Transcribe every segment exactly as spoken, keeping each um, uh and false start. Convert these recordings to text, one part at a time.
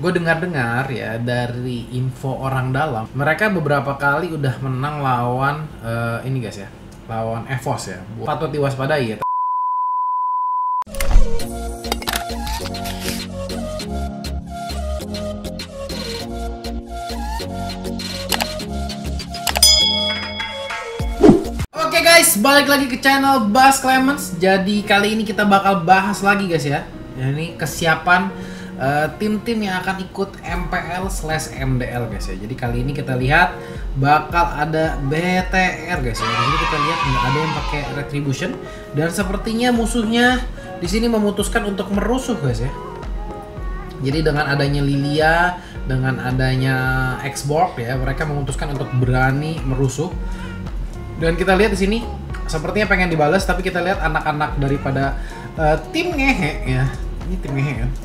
gue dengar-dengar ya dari info orang dalam, mereka beberapa kali udah menang lawan uh, ini guys ya, lawan EVOS ya. Patut diwaspadai ya. Oke guys, balik lagi ke channel Bas Clemens. Jadi kali ini kita bakal bahas lagi guys ya. Ini kesiapan Uh, tim-tim yang akan ikut M P L slash M D L guys ya. Jadi kali ini kita lihat bakal ada B T R guys ya. Jadi kita lihat nggak ada yang pakai Retribution dan sepertinya musuhnya di sini memutuskan untuk merusuh guys ya. Jadi dengan adanya Lilia, dengan adanya X-Borg ya, mereka memutuskan untuk berani merusuh. Dan kita lihat di sini sepertinya pengen dibalas, tapi kita lihat anak-anak daripada uh, tim ngehe ya. Ini tim ngehe kan.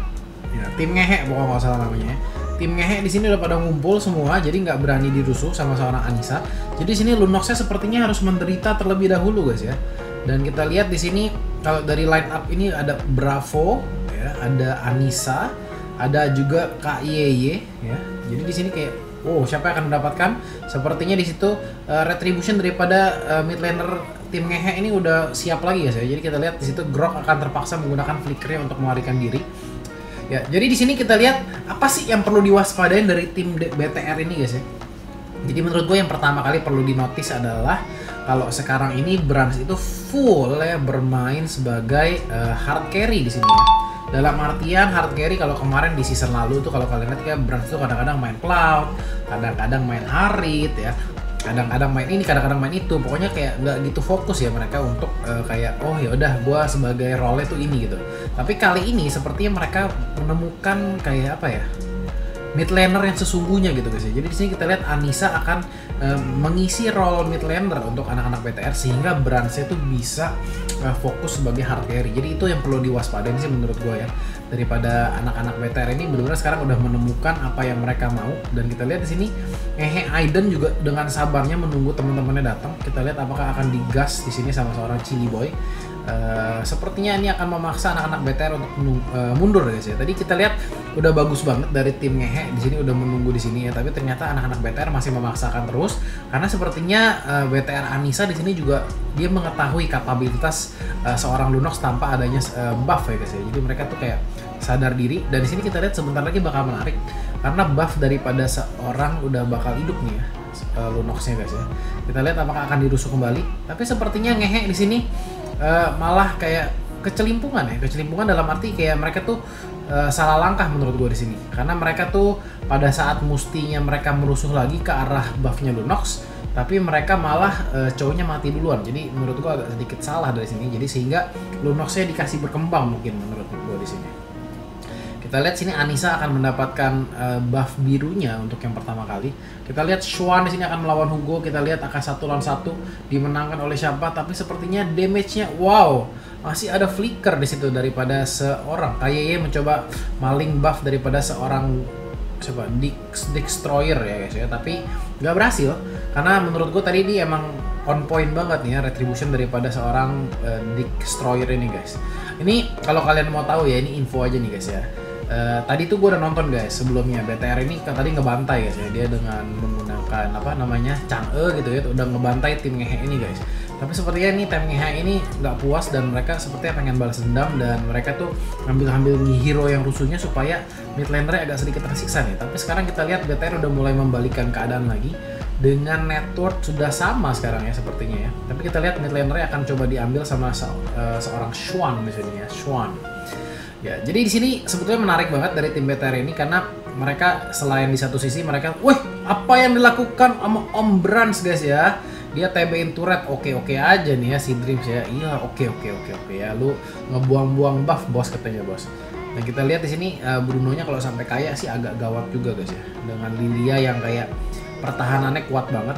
Ya, tim ngehe pokoknya nggak salah namanya. Tim ngehe di sini udah pada ngumpul semua, jadi nggak berani dirusuh sama seorang Anissa. Jadi di sini Lunoxnya sepertinya harus menderita terlebih dahulu guys ya. Dan kita lihat di sini kalau dari line up ini ada Bravo, ya, ada Anissa, ada juga Kak Yeye ya. Jadi di sini kayak, oh siapa yang akan mendapatkan? Sepertinya di situ uh, Retribution daripada uh, mid laner tim ngehe ini udah siap lagi guys ya. Jadi kita lihat di situ Grok akan terpaksa menggunakan flickernya untuk melarikan diri. Ya, jadi di sini kita lihat apa sih yang perlu diwaspadain dari tim B T R ini guys ya. Jadi menurut gue yang pertama kali perlu dinotis adalah kalau sekarang ini Brans itu full ya bermain sebagai uh, hard carry di sini ya. Dalam artian hard carry kalau kemarin di season lalu tuh kalau kalian lihat ya Brans tuh kadang-kadang main Cloud, kadang-kadang main Harit ya. Kadang-kadang main ini, kadang-kadang main itu, pokoknya kayak nggak gitu fokus ya mereka untuk uh, kayak oh ya udah gue sebagai role tuh ini gitu. Tapi kali ini sepertinya mereka menemukan kayak apa ya, mid laner yang sesungguhnya gitu guys ya. Jadi di sini kita lihat Anissa akan uh, mengisi role mid laner untuk anak-anak B T R sehingga Bransnya tuh bisa uh, fokus sebagai hard carry. Jadi itu yang perlu diwaspadain sih menurut gue ya. Daripada anak-anak B T R ini benar-benar sekarang udah menemukan apa yang mereka mau. Dan kita lihat di sini Ngehe Aiden juga dengan sabarnya menunggu teman-temannya datang. Kita lihat apakah akan digas di sini sama seorang Chili Boy. Uh, sepertinya ini akan memaksa anak-anak B T R untuk uh, mundur guys ya. Tadi kita lihat udah bagus banget dari tim Ngehe di sini udah menunggu di sini ya. Tapi ternyata anak-anak B T R masih memaksakan terus karena sepertinya uh, B T R Anissa di sini juga dia mengetahui kapabilitas uh, seorang Lunox tanpa adanya uh, buff ya guys ya. Jadi mereka tuh kayak sadar diri dan di sini kita lihat sebentar lagi bakal menarik karena buff daripada seorang udah bakal hidup nih ya uh, Lunoxnya guys ya. Kita lihat apakah akan dirusuh kembali. Tapi sepertinya Ngehe di sini Uh, malah kayak kecelimpungan ya, kecelimpungan dalam arti kayak mereka tuh uh, salah langkah menurut gue di sini karena mereka tuh pada saat mustinya mereka merusuh lagi ke arah buffnya Lunox tapi mereka malah uh, cowoknya mati duluan. Jadi menurut gue agak sedikit salah dari sini, jadi sehingga Lunoxnya dikasih berkembang mungkin menurut gue di sini. Kita lihat sini Anissa akan mendapatkan uh, buff birunya untuk yang pertama kali. Kita lihat Xuan di sini akan melawan Hugo. Kita lihat akan satu lawan satu dimenangkan oleh siapa? Tapi sepertinya damage-nya wow, masih ada flicker di situ daripada seorang K Y Y mencoba maling buff daripada seorang siapa? Destroyer ya guys ya. Tapi nggak berhasil karena menurut gue tadi dia emang on point banget nih ya retribution daripada seorang uh, Destroyer ini guys. Ini kalau kalian mau tahu ya ini info aja nih guys ya. Uh, tadi tuh gue udah nonton guys sebelumnya B T R ini kan tadi ngebantai guys ya, dia dengan menggunakan apa namanya Chang'e gitu ya, udah ngebantai tim Ngehe ini guys. Tapi sepertinya nih tim Ngehe ini nggak puas dan mereka sepertinya pengen balas dendam dan mereka tuh ngambil-ngambil hero yang rusuhnya supaya mid lanernya agak sedikit tersiksa nih. Tapi sekarang kita lihat B T R udah mulai membalikan keadaan lagi dengan network sudah sama sekarang ya sepertinya ya. Tapi kita lihat mid lanernya akan coba diambil sama se uh, seorang Xuan di sini ya, Xuan. Ya, jadi di sini sebetulnya menarik banget dari tim B T R ini karena mereka selain di satu sisi mereka, wih apa yang dilakukan sama Om Brans guys ya, dia T B-in turret, oke oke aja nih ya si Dreams ya, iya oke oke oke oke ya, lu ngebuang-buang buff bos katanya bos. Dan kita lihat di sini uh, Bruno-nya kalau sampai kaya sih agak gawat juga guys ya, dengan Lilia yang kayak pertahanannya kuat banget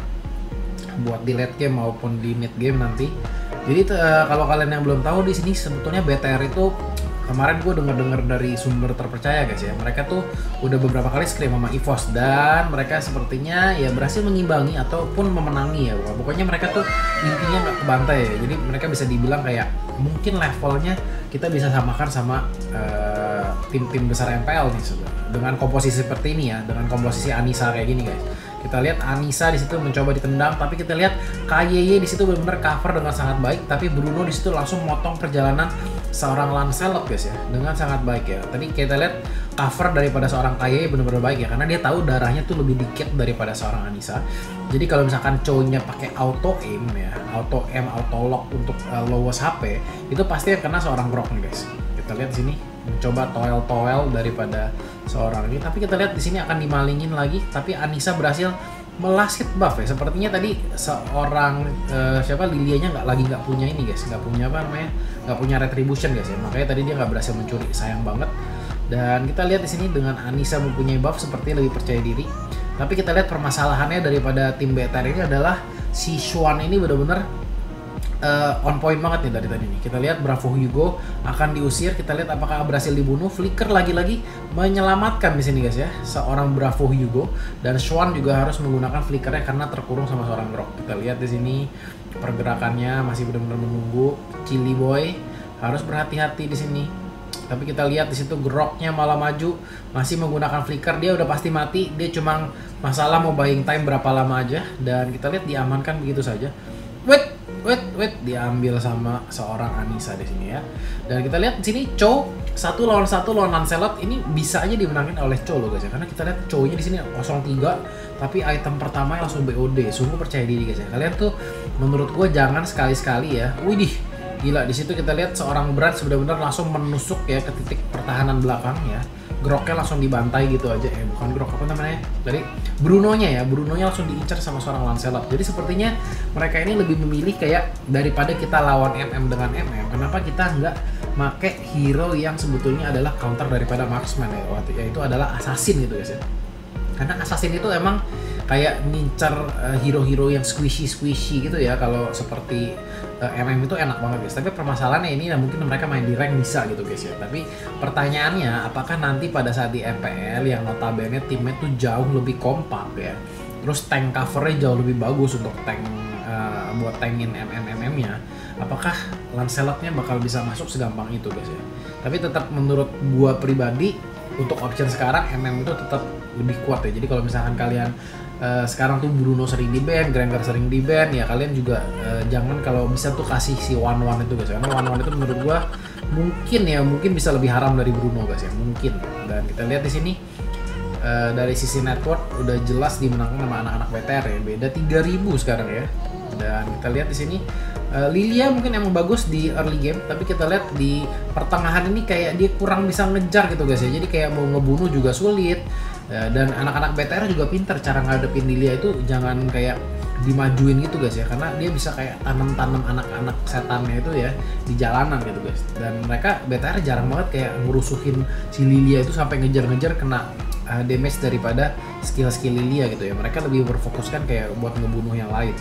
buat di late game maupun di mid game nanti. Jadi uh, kalau kalian yang belum tahu di sini sebetulnya B T R itu kemarin gue denger-denger dari sumber terpercaya guys ya, mereka tuh udah beberapa kali scrim sama EVOS dan mereka sepertinya ya berhasil mengimbangi ataupun memenangi ya. Pokoknya mereka tuh intinya nggak kebantai ya, jadi mereka bisa dibilang kayak mungkin levelnya kita bisa samakan sama uh, tim-tim besar M P L nih dengan komposisi seperti ini ya, dengan komposisi Anissa kayak gini guys. Kita lihat Anissa di situ mencoba ditendang, tapi kita lihat K Y Y di situ benar-benar cover dengan sangat baik, tapi Bruno di situ langsung motong perjalanan seorang Lancelot guys ya, dengan sangat baik ya. Tadi kita lihat cover daripada seorang K Y Y benar-benar baik ya, karena dia tahu darahnya tuh lebih dikit daripada seorang Anissa. Jadi kalau misalkan cowoknya pakai auto aim ya, auto aim, auto lock untuk uh, lowest H P, itu pasti yang kena seorang Grok nih guys. Kita lihat di sini mencoba toel-toel daripada seorang ini, tapi kita lihat di sini akan dimalingin lagi, tapi Anissa berhasil melas hit buff ya. Sepertinya tadi seorang uh, siapa Lilianya nggak lagi nggak punya ini guys, nggak punya apa namanya, nggak punya retribution guys ya, makanya tadi dia nggak berhasil mencuri, sayang banget. Dan kita lihat di sini dengan Anissa mempunyai buff seperti lebih percaya diri, tapi kita lihat permasalahannya daripada tim B T R ini adalah si Xuan ini benar-benar Uh, on point banget nih dari tadi nih. Kita lihat Bravo Hugo akan diusir. Kita lihat apakah berhasil dibunuh. Flicker lagi-lagi menyelamatkan di sini guys ya, seorang Bravo Hugo, dan Xuan juga harus menggunakan flickernya karena terkurung sama seorang Grok. Kita lihat di sini pergerakannya masih benar-benar menunggu. Chili Boy harus berhati-hati di sini. Tapi kita lihat di situ Groknya malah maju, masih menggunakan flicker. Dia udah pasti mati. Dia cuma masalah mau buying time berapa lama aja, dan kita lihat diamankan begitu saja. Wait, wait, wait, diambil sama seorang Anissa di sini ya. Dan kita lihat di sini Chow satu lawan satu lawan Lancelot ini bisa aja dimenangin oleh Chow loh guys ya. Karena kita lihat Chow-nya di sini nol tiga, tapi item pertama langsung B O D. Sungguh percaya diri guys ya. Kalian tuh menurut gua jangan sekali-sekali ya. Widih, gila, di situ kita lihat seorang Brad benar-benar langsung menusuk ya ke titik pertahanan belakang ya. Groknya langsung dibantai gitu aja, eh bukan Grok, apa namanya? Jadi Brunonya ya, Brunonya langsung diincar sama seorang Lancelot. Jadi sepertinya mereka ini lebih memilih kayak daripada kita lawan M M dengan M M, kenapa kita nggak make hero yang sebetulnya adalah counter daripada marksman ya, waktu yaitu adalah assassin gitu guys ya. Karena assassin itu emang kayak ngincar uh, hero-hero yang squishy-squishy gitu ya. Kalau seperti uh, M M itu enak banget guys. Tapi permasalahannya ini nah, mungkin mereka main di rank bisa gitu guys ya. Tapi pertanyaannya apakah nanti pada saat di M P L yang notabene timnya tuh jauh lebih kompak ya, terus tank covernya jauh lebih bagus untuk tank uh, buat tankin M M M M-nya, apakah Lancelotnya bakal bisa masuk segampang itu guys ya. Tapi tetap menurut gua pribadi untuk option sekarang M M itu tetap lebih kuat ya. Jadi kalau misalkan kalian uh, sekarang tuh Bruno sering di ban, Granger sering di ban ya, kalian juga uh, jangan kalau bisa tuh kasih si one one itu guys, karena one one itu menurut gua mungkin ya mungkin bisa lebih haram dari Bruno guys ya, mungkin. Dan kita lihat di sini uh, dari sisi network udah jelas dimenangkan sama anak-anak B T R ya, beda tiga ribu sekarang ya. Dan kita lihat di sini uh, Lilia mungkin emang bagus di early game, tapi kita lihat di pertengahan ini kayak dia kurang bisa ngejar gitu guys ya. Jadi kayak mau ngebunuh juga sulit. Uh, dan anak-anak B T R juga pinter cara ngadepin Lilia itu, jangan kayak dimajuin gitu guys ya, karena dia bisa kayak tanam-tanam anak-anak setannya itu ya di jalanan gitu guys. Dan mereka B T R jarang banget kayak ngerusuhin si Lilia itu sampai ngejar-ngejar kena uh, damage daripada skill-skill Lilia gitu ya. Mereka lebih berfokuskan kayak buat ngebunuh yang lain.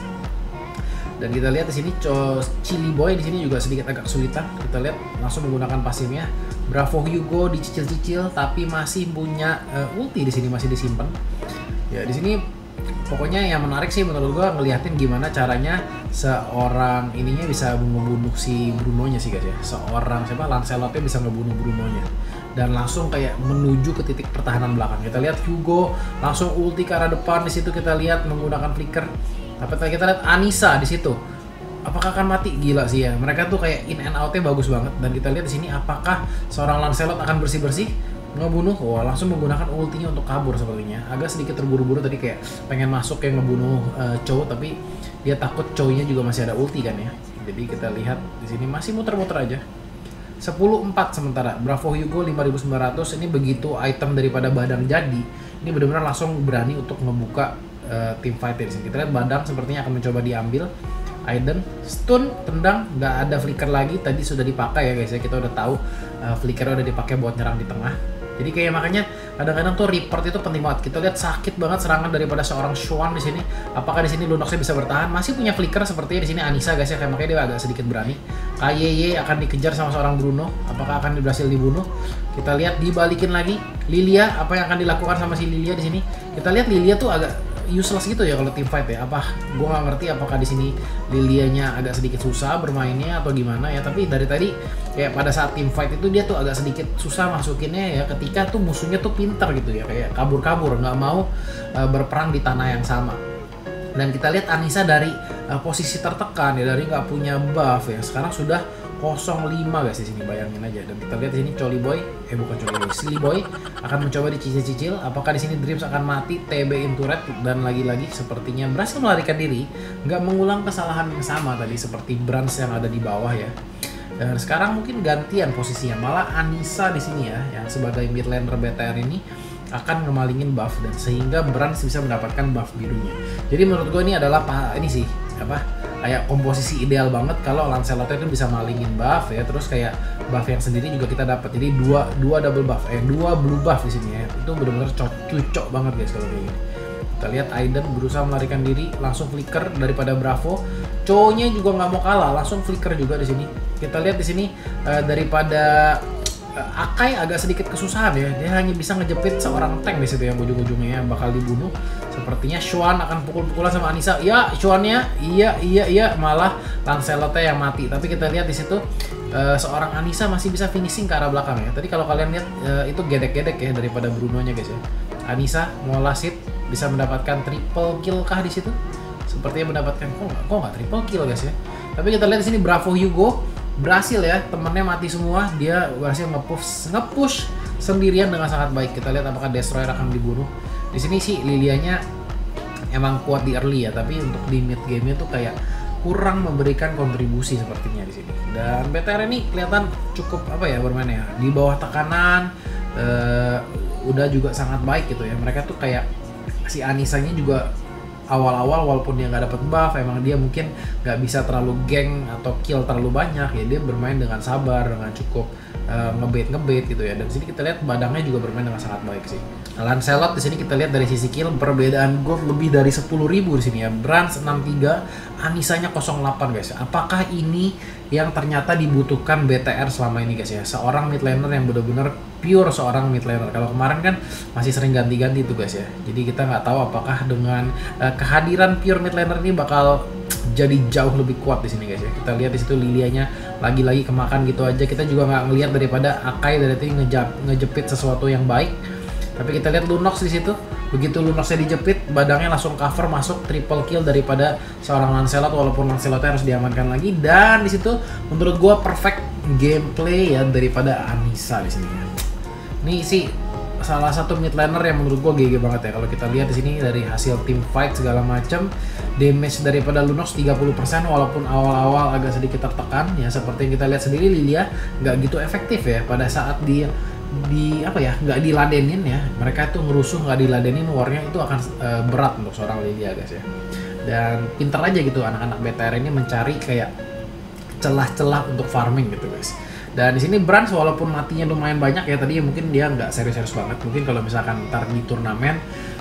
Dan kita lihat di sini Chili Boy di sini juga sedikit agak kesulitan. Kita lihat langsung menggunakan pasifnya. Bravo Hugo dicicil-cicil tapi masih punya uh, ulti di sini, masih disimpan. Ya di sini pokoknya yang menarik sih menurut gua ngeliatin gimana caranya seorang ininya bisa membunuh si Brunonya sih guys ya. Seorang siapa Lancelotnya bisa ngebunuh Brunonya dan langsung kayak menuju ke titik pertahanan belakang. Kita lihat Hugo langsung ulti ke arah depan, di situ kita lihat menggunakan flicker. Tapi kita lihat Anissa di situ, apakah akan mati? Gila sih ya, mereka tuh kayak in and out-nya bagus banget. Dan kita lihat di sini apakah seorang Lancelot akan bersih-bersih ngebunuh? Wah, langsung menggunakan ultinya untuk kabur sepertinya. Agak sedikit terburu-buru tadi, kayak pengen masuk kayak ngebunuh uh, Chow, tapi dia takut Chow-nya juga masih ada ulti kan ya. Jadi kita lihat di sini masih muter-muter aja. sepuluh empat sementara. Bravo Hugo lima ribu sembilan ratus, ini begitu item daripada Badang jadi, ini benar-benar langsung berani untuk ngebuka uh, team fight di sini. Kita lihat Badang sepertinya akan mencoba diambil. Aiden stun, tendang, nggak ada flicker lagi, tadi sudah dipakai ya guys ya, kita udah tahu uh, flicker udah dipakai buat nyerang di tengah. Jadi kayak makanya kadang-kadang tuh report itu penting banget. Kita lihat sakit banget serangan daripada seorang Xuan di sini. Apakah di sini Lunoxnya bisa bertahan? Masih punya flicker sepertinya di sini Anissa guys ya, kayak makanya dia agak sedikit berani. K Y Y akan dikejar sama seorang Bruno. Apakah akan berhasil dibunuh? Kita lihat dibalikin lagi. Lilia, apa yang akan dilakukan sama si Lilia di sini? Kita lihat Lilia tuh agak useless gitu ya kalau team fight ya. Apa gue nggak ngerti apakah di sini Lilianya agak sedikit susah bermainnya atau gimana ya. Tapi dari tadi kayak pada saat team fight itu dia tuh agak sedikit susah masukinnya ya, ketika tuh musuhnya tuh pinter gitu ya, kayak kabur-kabur nggak mau uh, berperang di tanah yang sama. Dan kita lihat Anissa dari uh, posisi tertekan ya, dari nggak punya buff ya, sekarang sudah nol lima guys di sini, bayangin aja. Dan kita lihat di sini Coli Boy, eh bukan Coli Boy, Silly Boy akan mencoba dicicil-cicil. Apakah di sini Dreams akan mati, T B into red, dan lagi-lagi sepertinya berhasil melarikan diri, nggak mengulang kesalahan yang sama tadi seperti Brans yang ada di bawah ya. Dan sekarang mungkin gantian posisinya, malah Anissa di sini ya, yang sebagai mid laner B T R ini akan ngemalingin buff, dan sehingga Brans bisa mendapatkan buff birunya. Jadi menurut gue ini adalah ini sih apa kayak komposisi ideal banget kalau Lancelot itu bisa malingin buff ya, terus kayak buff yang sendiri juga kita dapat. Jadi dua dua double buff, eh dua blue buff di sini ya, itu benar-benar cocok banget guys kalau kayak gini. Kita lihat Aiden berusaha melarikan diri, langsung flicker daripada Bravo. Cowoknya juga nggak mau kalah, langsung flicker juga di sini. Kita lihat di sini uh, daripada uh, Akai agak sedikit kesusahan ya, dia hanya bisa ngejepit seorang tank di situ yang ujung-ujungnya yang bakal dibunuh. Sepertinya Xuan akan pukul-pukulan sama Anissa. Ya, Xuannya, iya, iya, iya, malah Lancelotnya yang mati. Tapi kita lihat di situ uh, seorang Anissa masih bisa finishing ke arah belakang ya. Tadi kalau kalian lihat uh, itu gedek-gedek ya daripada Bruno-nya guys ya. Anissa mau lasit bisa mendapatkan triple kill kah di situ? Sepertinya mendapatkan kok nggak, kok nggak triple kill guys ya. Tapi kita lihat di sini Bravo Hugo berhasil ya, temennya mati semua, dia berhasil nge-push nge-push sendirian dengan sangat baik. Kita lihat apakah Destroyer akan dibunuh. Di sini sih Lilianya emang kuat di early ya, tapi untuk di mid game-nya tuh kayak kurang memberikan kontribusi sepertinya di sini. Dan B T R ini kelihatan cukup apa ya bermainnya di bawah tekanan, uh, udah juga sangat baik gitu ya. Mereka tuh kayak si Anissanya juga awal-awal walaupun dia nggak dapat buff, emang dia mungkin nggak bisa terlalu geng atau kill terlalu banyak ya, dia bermain dengan sabar, dengan cukup uh, ngebait ngebait gitu ya. Dan di sini kita lihat badangnya juga bermain dengan sangat baik sih. Lancelot di sini kita lihat dari sisi kill perbedaan gold lebih dari sepuluh ribu di sini ya. Brans enam tiga, Anissanya nol delapan guys. Apakah ini yang ternyata dibutuhkan B T R selama ini guys ya? Seorang mid laner yang benar-benar pure seorang mid laner. Kalau kemarin kan masih sering ganti-ganti tuh guys ya. Jadi kita nggak tahu apakah dengan uh, kehadiran pure mid laner ini bakal jadi jauh lebih kuat di sini guys ya. Kita lihat di situ Lilianya lagi-lagi kemakan gitu aja. Kita juga nggak ngelihat daripada Akai dari tadi ngejep, ngejepit sesuatu yang baik. Tapi kita lihat Lunox di situ. Begitu Lunoxnya dijepit, badangnya langsung cover masuk triple kill daripada seorang Lancelot, walaupun Lancelotnya harus diamankan lagi. Dan di situ menurut gua perfect gameplay ya daripada Anissa di sini. Ini sih salah satu mid laner yang menurut gua G G banget ya. Kalau kita lihat di sini dari hasil team fight segala macam, damage daripada Lunox tiga puluh persen walaupun awal-awal agak sedikit tertekan ya, seperti yang kita lihat sendiri Lilia nggak gitu efektif ya pada saat dia di apa ya nggak diladenin ya, mereka itu ngerusuh nggak diladenin warnya itu akan uh, berat untuk seorang Lilia guys ya. Dan pinter aja gitu anak-anak B T R ini mencari kayak celah-celah untuk farming gitu guys. Dan di sini Brans walaupun matinya lumayan banyak ya tadi, mungkin dia nggak serius-serius banget. Mungkin kalau misalkan ntar di turnamen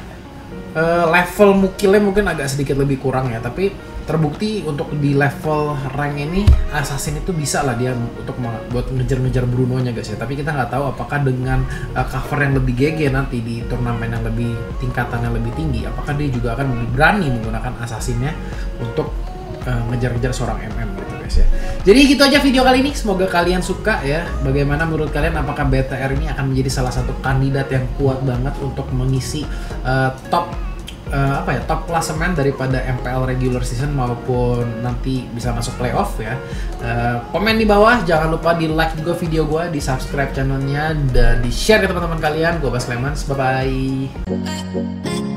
uh, level mukilnya mungkin agak sedikit lebih kurang ya, tapi terbukti untuk di level rank ini Assassin itu bisa lah dia untuk buat ngejar-ngejar Bruno-nya guys ya. Tapi kita nggak tahu apakah dengan uh, cover yang lebih G G nanti di turnamen yang lebih tingkatan yang lebih tinggi, apakah dia juga akan lebih berani menggunakan Assassin-nya untuk uh, ngejar-ngejar seorang M M gitu guys ya. Jadi gitu aja video kali ini, semoga kalian suka ya. Bagaimana menurut kalian, apakah B T R ini akan menjadi salah satu kandidat yang kuat banget untuk mengisi uh, top Uh, apa ya top klasemen daripada M P L regular season maupun nanti bisa masuk playoff ya. Uh, komen di bawah, jangan lupa di like juga video gue, di subscribe channelnya, dan di share ke teman-teman kalian. Gue Bas Clemens, bye bye.